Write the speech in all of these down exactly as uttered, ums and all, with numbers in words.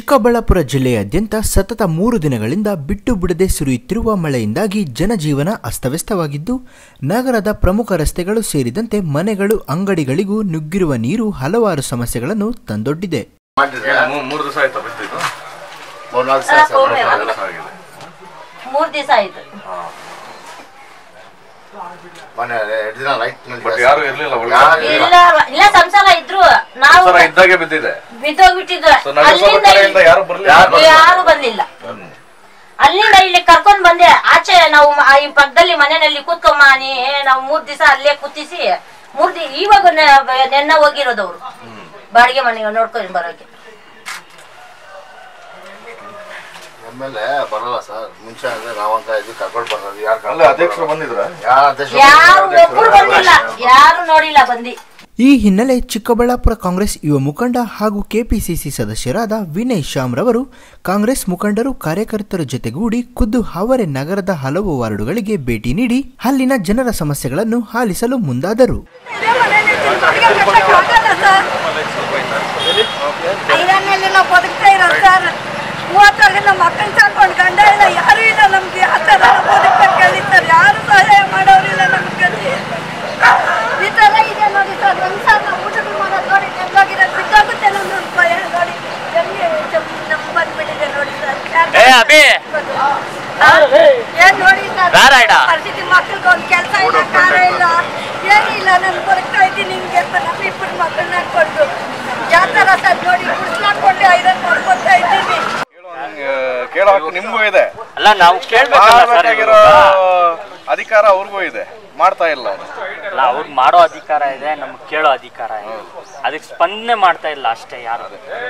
ಚಿಕ್ಕಬಳ್ಳಾಪುರ ಜಿಲ್ಲೆಯಾದ್ಯಂತ ಸತತ ಮೂರು ದಿನಗಳಿಂದ ಬಿಟ್ಟು ಬಿಡದೆ ಸುರಿಯುತ್ತಿರುವ ಮಳೆಯಿಂದಾಗಿ ಜನಜೀವನ ಅಸ್ತವ್ಯಸ್ತವಾಗಿದ್ದು, ನಗರದ ಪ್ರಮುಖ ರಸ್ತೆಗಳು ಸೇರಿದಂತೆ ಮನೆಗಳು, ಅಂಗಡಿಗಳಿಗೂ ನುಗ್ಗಿರುವ ನೀರು ಹಲವಾರು ಸಮಸ್ಯೆಗಳನ್ನು ತಂದೊಡ್ಡಿದೆ. ಯಾರು ಬರ್ಲಿಲ್ಲ. ಅಲ್ಲಿಂದ ಇಲ್ಲಿ ಕರ್ಕೊಂಡ್ ಬಂದೆ. ಆಚೆ ನಾವು ಈ ಪಕ್ಕದಲ್ಲಿ ಮನೆಯಲ್ಲಿ ಕೂತ್ಕೊಂಬ ನೀ ನಾವು ಮೂರ್ ದಿವಸ ಅಲ್ಲೇ ಕೂತಿಸಿ ಮೂರ್ ದಿನ ಇವಾಗ ನೆನ್ನ ಹೋಗಿರೋದವ್ರು ಬಾಡಿಗೆ ಮನೆಗೆ ನೋಡ್ಕೊಂಡು ಬರೋಕೆ. ಬರಲ್ಲ ಸರ್, ಮುಂಚೆ ಅಂದ್ರೆ ನಾವಂತ ಇದು ಕರ್ಕೊಂಡು ಬರೋದು. ಯಾರು ಅಧ್ಯಕ್ಷರು ಬಂದಿದ್ರ? ಯಾರು ಒಬ್ಬರು ಬಂದಿಲ್ಲ, ಯಾರು ನೋಡಿಲ್ಲ ಬಂದಿ. ಈ ಹಿನ್ನೆಲೆ ಚಿಕ್ಕಬಳ್ಳಾಪುರ ಕಾಂಗ್ರೆಸ್ ಯುವ ಮುಖಂಡ ಹಾಗೂ ಕೆಪಿಸಿಸಿ ಸದಸ್ಯರಾದ ವಿನಯ್ ಶ್ಯಾಮ್ ರವರು ಕಾಂಗ್ರೆಸ್ ಮುಖಂಡರು, ಕಾರ್ಯಕರ್ತರ ಜೊತೆಗೂಡಿ ಖುದ್ದು ಅವರೇ ನಗರದ ಹಲವು ವಾರ್ಡುಗಳಿಗೆ ಭೇಟಿ ನೀಡಿ ಅಲ್ಲಿನ ಜನರ ಸಮಸ್ಯೆಗಳನ್ನು ಆಲಿಸಲು ಮುಂದಾದರು. ಮೂವತ್ತಾಗ ನಮ್ಮ ಮಕ್ಕಳು ಸಾಕೊಂಡು ಗಂಡ ಇಲ್ಲ, ಯಾರು ಇಲ್ಲ ನಮ್ಗೆ. ಆ ಥರ ಬದುಕಬೇಕು ಹೇಳಿರ್ತಾರೆ, ಯಾರು ಸಹಾಯ ಮಾಡೋರಿಲ್ಲ ನಮ್ಗೆ. ಈ ಥರ ಇದೆ ನೋಡಿ ಸರ್. ಒಂದು ಸಲ ನಾವು ಊಟಗಳು ಮಾಡೋದು ನೋಡಿ ನೆಮ್ಮದಿರೋದು ಬಿದ್ದಾಗುತ್ತೆ ನಮ್ಮೊಂದು ಭಯ ನೋಡಿ. ಹೆಂಗೆ ನಮ್ಮ ಬಂದ್ಬಿಟ್ಟಿದೆ ನೋಡಿ ಸರ್. ಏನ್ ನೋಡಿ ಸರ್ ಪರಿಸ್ಥಿತಿ. ಮಕ್ಳಿಗೆ ಒಂದು ಕೆಲಸ ಇಲ್ಲ, ಕಾರ ಇಲ್ಲ, ಏನಿಲ್ಲ. ನಾನು ಬದುಕ್ತಾ ಇದ್ದೀನಿ ಹಿಂಗೆ ನಮ್ಮ ಇಬ್ಬರು ಮಕ್ಕಳನ್ನ ಹಾಕೊಂಡು. ಯಾವ ಥರ ಸರ್ ನೋಡಿ ಕುಡ್ಸ್ಲಾಕೊಂಡು ಐರನ್ ಮಾಡ್ಕೊತಾ ಇದ್ದೀವಿ. ಕೇಳೋಕೆ ನಿಮ್ಗೂ ಇದೆ ಅಲ್ಲ, ನಾವು ಕೇಳಬೇಕಾಗಿರೋ ಅಧಿಕಾರ ಅವ್ರಿಗೂ ಇದೆ, ಮಾಡ್ತಾ ಇಲ್ಲ. ಅಲ್ಲ, ಅವ್ರಿಗೆ ಮಾಡೋ ಅಧಿಕಾರ ಇದೆ, ನಮ್ಗೆ ಕೇಳೋ ಅಧಿಕಾರ ಇದೆ. ಅದಕ್ಕೆ ಸ್ಪಂದನೆ ಮಾಡ್ತಾ ಇಲ್ಲ ಅಷ್ಟೇ. ಯಾರು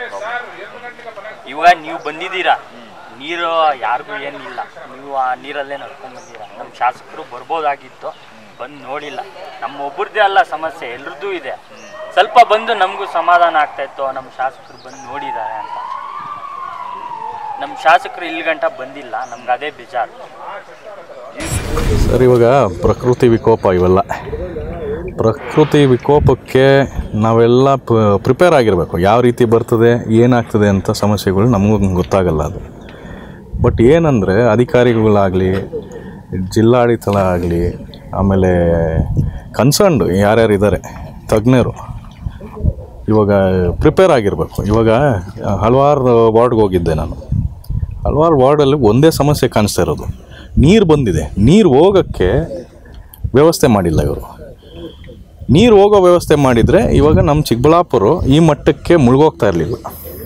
ಇವಾಗ ನೀವು ಬಂದಿದ್ದೀರಾ, ನೀರು ಯಾರಿಗೂ ಏನಿಲ್ಲ, ನೀವು ಆ ನೀರಲ್ಲೇ ನಡ್ಕೊಂಡು ಬಂದಿರಾ. ನಮ್ಮ ಶಾಸಕರು ಬರ್ಬೋದಾಗಿತ್ತು, ಬಂದು ನೋಡಿಲ್ಲ. ನಮ್ಮ ಒಬ್ಬರದೇ ಅಲ್ಲ ಸಮಸ್ಯೆ, ಎಲ್ರದ್ದು ಇದೆ. ಸ್ವಲ್ಪ ಬಂದು ನಮಗೂ ಸಮಾಧಾನ ಆಗ್ತಾ ಇತ್ತು, ನಮ್ಮ ಶಾಸಕರು ಬಂದು ನೋಡಿದ್ದಾರೆ ಅಂತ. ನಮ್ಮ ಶಾಸಕರು ಇಲ್ಲಿ ಗಂಟ ಬಂದಿಲ್ಲ, ನಮ್ಗೆ ಅದೇ ಬೇಜಾರು ಸರ್. ಇವಾಗ ಪ್ರಕೃತಿ ವಿಕೋಪ, ಇವೆಲ್ಲ ಪ್ರಕೃತಿ ವಿಕೋಪಕ್ಕೆ ನಾವೆಲ್ಲ ಪ್ರಿಪೇರ್ ಆಗಿರಬೇಕು. ಯಾವ ರೀತಿ ಬರ್ತದೆ, ಏನಾಗ್ತದೆ ಅಂತ ಸಮಸ್ಯೆಗಳು ನಮಗೂ ಗೊತ್ತಾಗಲ್ಲ ಅದು. ಬಟ್ ಏನಂದರೆ ಅಧಿಕಾರಿಗಳಾಗಲಿ, ಜಿಲ್ಲಾಡಳಿತ ಆಗಲಿ, ಆಮೇಲೆ ಕನ್ಸರ್ನ್ಡ್ ಯಾರ್ಯಾರಿದ್ದಾರೆ ತಜ್ಞರು ಇವಾಗ ಪ್ರಿಪೇರ್ ಆಗಿರಬೇಕು. ಇವಾಗ ಹಲವಾರು ವಾರ್ಡ್ಗೆ ಹೋಗಿದ್ದೆ ನಾನು. ಹಲವಾರು ವಾರ್ಡಲ್ಲಿ ಒಂದೇ ಸಮಸ್ಯೆ ಕಾಣಿಸ್ತಾ ಇರೋದು, ನೀರು ಬಂದಿದೆ, ನೀರು ಹೋಗೋಕ್ಕೆ ವ್ಯವಸ್ಥೆ ಮಾಡಿಲ್ಲ ಇವರು. ನೀರು ಹೋಗೋ ವ್ಯವಸ್ಥೆ ಮಾಡಿದರೆ ಇವಾಗ ನಮ್ಮ ಚಿಕ್ಕಬಳ್ಳಾಪುರ ಈ ಮಟ್ಟಕ್ಕೆ ಮುಳುಗೋಗ್ತಾ ಇರಲಿಲ್ಲ.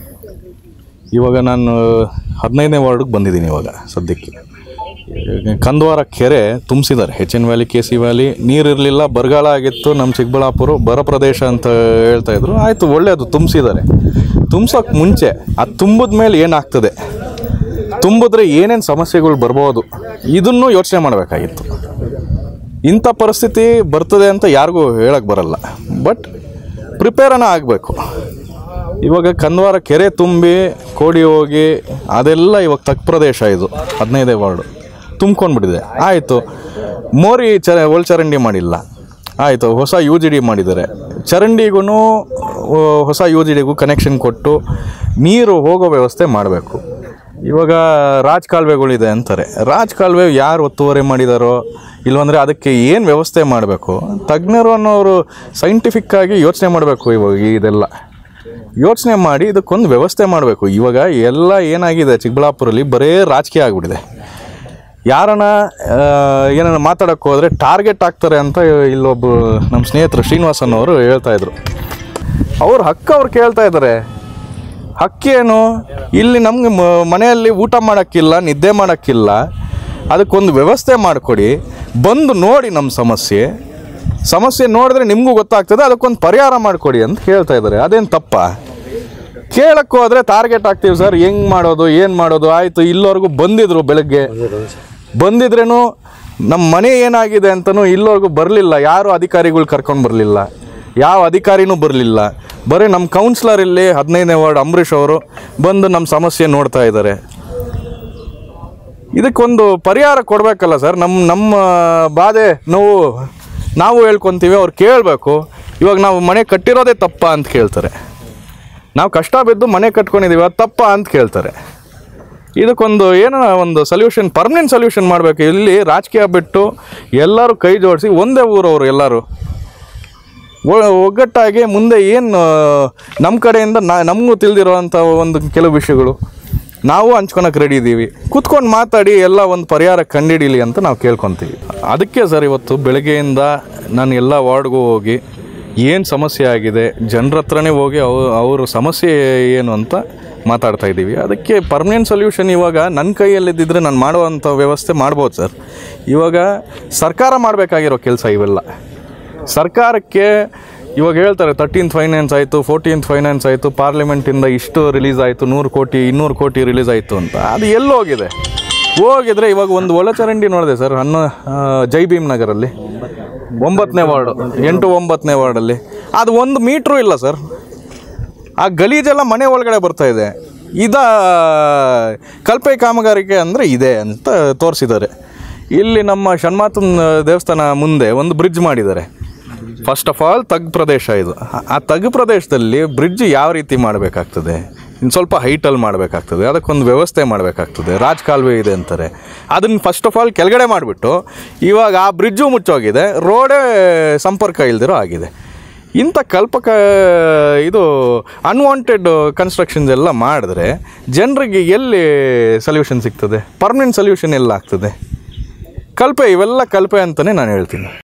ಇವಾಗ ನಾನು ಹದಿನೈದನೇ ವಾರ್ಡಿಗೆ ಬಂದಿದ್ದೀನಿ ಇವಾಗ ಸದ್ಯಕ್ಕೆ. ಕಂದವಾರ ಕೆರೆ ತುಂಬಿಸಿದ್ದಾರೆ, H N valley, K C valley. ನೀರಿರಲಿಲ್ಲ, ಬರಗಾಲ ಆಗಿತ್ತು ನಮ್ಮ ಚಿಕ್ಕಬಳ್ಳಾಪುರ, ಬರ ಪ್ರದೇಶ ಅಂತ ಹೇಳ್ತಾಯಿದ್ರು. ಆಯಿತು, ಒಳ್ಳೆಯದು, ತುಂಬಿಸಿದ್ದಾರೆ. ತುಂಬಿಸೋಕ್ಕೆ ಮುಂಚೆ ಅದು ತುಂಬಿದ ಮೇಲೆ ಏನಾಗ್ತದೆ, ತುಂಬಿದ್ರೆ ಏನೇನು ಸಮಸ್ಯೆಗಳು ಬರ್ಬೋದು, ಇದನ್ನು ಯೋಚನೆ ಮಾಡಬೇಕಾಗಿತ್ತು. ಇಂಥ ಪರಿಸ್ಥಿತಿ ಬರ್ತದೆ ಅಂತ ಯಾರಿಗೂ ಹೇಳಕ್ಕೆ ಬರಲ್ಲ, ಬಟ್ ಪ್ರಿಪೇರನ ಆಗಬೇಕು. ಇವಾಗ ಕಂದವಾರ ಕೆರೆ ತುಂಬಿ ಕೋಡಿ ಹೋಗಿ ಅದೆಲ್ಲ ಇವಾಗ ತಕ್ಕ ಪ್ರದೇಶ, ಇದು ಹದಿನೈದೇ ವಾರ್ಡು ತುಂಬ್ಕೊಂಡ್ಬಿಟ್ಟಿದೆ. ಆಯಿತು, ಮೋರಿ ಚ ಒಳಚರಂಡಿ ಮಾಡಿಲ್ಲ, ಆಯಿತು, ಹೊಸ ಯು ಜಿ ಡಿ ಮಾಡಿದ್ದಾರೆ. ಚರಂಡಿಗೂ ಹೊಸ ಯು ಜಿ ಡಿಗೂ ಕನೆಕ್ಷನ್ ಕೊಟ್ಟು ನೀರು ಹೋಗೋ ವ್ಯವಸ್ಥೆ ಮಾಡಬೇಕು. ಇವಾಗ ರಾಜ್ ಕಾಲುವೆಗಳಿದೆ ಅಂತಾರೆ. ರಾಜ್ ಕಾಲುವೆ ಯಾರು ಒತ್ತುವರಿ ಮಾಡಿದಾರೋ ಇಲ್ವಂದರೆ ಅದಕ್ಕೆ ಏನು ವ್ಯವಸ್ಥೆ ಮಾಡಬೇಕು, ತಜ್ಞರು ಅನ್ನೋರು ಸೈಂಟಿಫಿಕ್ಕಾಗಿ ಯೋಚನೆ ಮಾಡಬೇಕು. ಇವಾಗ ಇದೆಲ್ಲ ಯೋಚನೆ ಮಾಡಿ ಇದಕ್ಕೊಂದು ವ್ಯವಸ್ಥೆ ಮಾಡಬೇಕು. ಇವಾಗ ಎಲ್ಲ ಏನಾಗಿದೆ ಚಿಕ್ಕಬಳ್ಳಾಪುರಲ್ಲಿ, ಬರೀ ರಾಜಕೀಯ ಆಗಿಬಿಟ್ಟಿದೆ. ಯಾರನ್ನ ಏನಾರ ಮಾತಾಡೋಕ್ಕೆ ಹೋದರೆ ಟಾರ್ಗೆಟ್ ಆಗ್ತಾರೆ ಅಂತ ಇಲ್ಲೊಬ್ಬರು ನಮ್ಮ ಸ್ನೇಹಿತರು ಶ್ರೀನಿವಾಸನ್ ಅವರು ಹೇಳ್ತಾಯಿದ್ರು. ಅವ್ರ ಹಕ್ಕು ಅವ್ರು ಕೇಳ್ತಾ ಇದ್ದಾರೆ. ಹಕ್ಕೇನು, ಇಲ್ಲಿ ನಮಗೆ ಮನೆಯಲ್ಲಿ ಊಟ ಮಾಡೋಕ್ಕಿಲ್ಲ, ನಿದ್ದೆ ಮಾಡೋಕ್ಕಿಲ್ಲ, ಅದಕ್ಕೊಂದು ವ್ಯವಸ್ಥೆ ಮಾಡಿಕೊಡಿ, ಬಂದು ನೋಡಿ ನಮ್ಮ ಸಮಸ್ಯೆ ಸಮಸ್ಯೆ ನೋಡಿದ್ರೆ ನಿಮಗೂ ಗೊತ್ತಾಗ್ತದೆ, ಅದಕ್ಕೊಂದು ಪರಿಹಾರ ಮಾಡಿಕೊಡಿ ಅಂತ ಹೇಳ್ತಾ ಇದ್ದಾರೆ. ಅದೇನು ತಪ್ಪ? ಕೇಳಕ್ಕೆ ಹೋದರೆ ಟಾರ್ಗೆಟ್ ಆಗ್ತೀವಿ ಸರ್, ಹೆಂಗೆ ಮಾಡೋದು, ಏನು ಮಾಡೋದು. ಆಯಿತು, ಇಲ್ಲಿವರೆಗೂ ಬಂದಿದ್ರು, ಬೆಳಗ್ಗೆ ಬಂದಿದ್ರೇನು ನಮ್ಮ ಮನೆ ಏನಾಗಿದೆ ಅಂತಲೂ ಇಲ್ಲಿವರೆಗೂ ಬರಲಿಲ್ಲ. ಯಾರು ಅಧಿಕಾರಿಗಳು ಕರ್ಕೊಂಡು ಬರಲಿಲ್ಲ, ಯಾವ ಅಧಿಕಾರಿನೂ ಬರಲಿಲ್ಲ. ಬರೀ ನಮ್ಮ ಕೌನ್ಸಿಲರ್ ಇಲ್ಲಿ ಹದಿನೈದನೇ ವಾರ್ಡ್ ಅಂಬರೀಷ್ ಅವರು ಬಂದು ನಮ್ಮ ಸಮಸ್ಯೆ ನೋಡ್ತಾ ಇದ್ದಾರೆ. ಇದಕ್ಕೊಂದು ಪರಿಹಾರ ಕೊಡಬೇಕಲ್ಲ ಸರ್. ನಮ್ಮ ನಮ್ಮ ಬಾಧೆ ನೋವು ನಾವು ಹೇಳ್ಕೊತೀವಿ, ಅವ್ರು ಕೇಳಬೇಕು. ಇವಾಗ ನಾವು ಮನೆ ಕಟ್ಟಿರೋದೇ ತಪ್ಪ ಅಂತ ಕೇಳ್ತಾರೆ. ನಾವು ಕಷ್ಟ ಬಿದ್ದು ಮನೆ ಕಟ್ಕೊಂಡಿದ್ದೀವಿ, ಅದು ತಪ್ಪ ಅಂತ ಕೇಳ್ತಾರೆ. ಇದಕ್ಕೊಂದು ಏನೋ ಒಂದು ಸೊಲ್ಯೂಷನ್, ಪರ್ಮನೆಂಟ್ ಸೊಲ್ಯೂಷನ್ ಮಾಡಬೇಕು. ಇಲ್ಲಿ ರಾಜಕೀಯ ಬಿಟ್ಟು ಎಲ್ಲರೂ ಕೈ ಜೋಡಿಸಿ ಒಂದೇ ಊರವರು ಎಲ್ಲರೂ ಒಗ್ಗಟ್ಟಾಗಿ ಮುಂದೆ ಏನು ನಮ್ಮ ಕಡೆಯಿಂದ ನಾ ನಮಗೂ ತಿಳಿದಿರೋವಂಥ ಒಂದು ಕೆಲವು ವಿಷಯಗಳು ನಾವು ಹಂಚ್ಕೊಳಕ್ಕೆ ರೆಡಿ ಇದ್ದೀವಿ. ಕೂತ್ಕೊಂಡು ಮಾತಾಡಿ ಎಲ್ಲ ಒಂದು ಪರಿಹಾರ ಕಂಡುಹಿಡೀಲಿ ಅಂತ ನಾವು ಕೇಳ್ಕೊತೀವಿ. ಅದಕ್ಕೆ ಸರ್ ಇವತ್ತು ಬೆಳಗ್ಗೆಯಿಂದ ನಾನು ಎಲ್ಲ ವಾರ್ಡ್ಗೂ ಹೋಗಿ ಏನು ಸಮಸ್ಯೆ ಆಗಿದೆ ಜನರ ಹತ್ರನೇ ಹೋಗಿ ಅವ ಅವ್ರ ಸಮಸ್ಯೆ ಏನು ಅಂತ ಮಾತಾಡ್ತಾ ಇದ್ದೀವಿ. ಅದಕ್ಕೆ ಪರ್ಮನೆಂಟ್ ಸೊಲ್ಯೂಷನ್ ಇವಾಗ ನನ್ನ ಕೈಯಲ್ಲಿದ್ದಿದ್ರೆ ನಾನು ಮಾಡುವಂಥ ವ್ಯವಸ್ಥೆ ಮಾಡ್ಬೋದು ಸರ್. ಇವಾಗ ಸರ್ಕಾರ ಮಾಡಬೇಕಾಗಿರೋ ಕೆಲಸ ಇವೆಲ್ಲ. ಸರ್ಕಾರಕ್ಕೆ ಇವಾಗ ಹೇಳ್ತಾರೆ ತರ್ಟೀನ್ತ್ ಫೈನಾನ್ಸ್ ಆಯಿತು, ಫೋರ್ಟೀನ್ತ್ ಫೈನಾನ್ಸ್ ಆಯಿತು, ಪಾರ್ಲಿಮೆಂಟಿಂದ ಇಷ್ಟು ರಿಲೀಸ್ ಆಯಿತು, ನೂರು ಕೋಟಿ ಇನ್ನೂರು ಕೋಟಿ ರಿಲೀಸ್ ಆಯಿತು ಅಂತ. ಅದು ಎಲ್ಲಿ ಹೋಗಿದೆ? ಹೋಗಿದ್ರೆ ಇವಾಗ ಒಂದು ಒಳಚರಂಡಿ ನೋಡಿದೆ ಸರ್, ಹನ್ನೊ ಜೈ ಭೀಮ್ ನಗರಲ್ಲಿ ಒಂಬತ್ತನೇ ವಾರ್ಡು, ಎಂಟು ಒಂಬತ್ತನೇ ವಾರ್ಡಲ್ಲಿ ಅದು ಒಂದು ಮೀಟ್ರೂ ಇಲ್ಲ ಸರ್. ಆ ಗಲೀಜೆಲ್ಲ ಮನೆ ಒಳಗಡೆ ಬರ್ತಾಯಿದೆ. ಇದ ಕಲ್ಪೆ ಕಾಮಗಾರಿಕೆ ಅಂದರೆ ಇದೆ ಅಂತ ತೋರಿಸಿದ್ದಾರೆ. ಇಲ್ಲಿ ನಮ್ಮ ಷಣ್ಮಾತನ ದೇವಸ್ಥಾನ ಮುಂದೆ ಒಂದು ಬ್ರಿಡ್ಜ್ ಮಾಡಿದ್ದಾರೆ. ಫಸ್ಟ್ ಆಫ್ ಆಲ್ ತಗ್ಗು ಪ್ರದೇಶ ಇದು. ಆ ತಗ್ಗು ಪ್ರದೇಶದಲ್ಲಿ ಬ್ರಿಡ್ಜ್ ಯಾವ ರೀತಿ ಮಾಡಬೇಕಾಗ್ತದೆ, ಇನ್ನು ಸ್ವಲ್ಪ ಹೈಟಲ್ಲಿ ಮಾಡಬೇಕಾಗ್ತದೆ, ಅದಕ್ಕೊಂದು ವ್ಯವಸ್ಥೆ ಮಾಡಬೇಕಾಗ್ತದೆ. ರಾಜಕಾಲುವೆ ಇದೆ ಅಂತಾರೆ, ಅದನ್ನು ಫಸ್ಟ್ ಆಫ್ ಆಲ್ ಕೆಳಗಡೆ ಮಾಡಿಬಿಟ್ಟು ಇವಾಗ ಆ ಬ್ರಿಡ್ಜು ಮುಚ್ಚೋಗಿದೆ, ರೋಡೇ ಸಂಪರ್ಕ ಇಲ್ದಿರೋ ಆಗಿದೆ. ಇಂಥ ಕಲ್ಪಕ ಇದು ಅನ್ವಾಂಟೆಡ್ ಕನ್ಸ್ಟ್ರಕ್ಷನ್ಸ್ ಎಲ್ಲ ಮಾಡಿದ್ರೆ ಜನರಿಗೆ ಎಲ್ಲಿ ಸೊಲ್ಯೂಷನ್ ಸಿಗ್ತದೆ? ಪರ್ಮನೆಂಟ್ ಸೊಲ್ಯೂಷನ್ ಎಲ್ಲ ಆಗ್ತದೆ? ಕಲ್ಪೆ, ಇವೆಲ್ಲ ಕಲ್ಪೆ ಅಂತಲೇ ನಾನು ಹೇಳ್ತೀನಿ.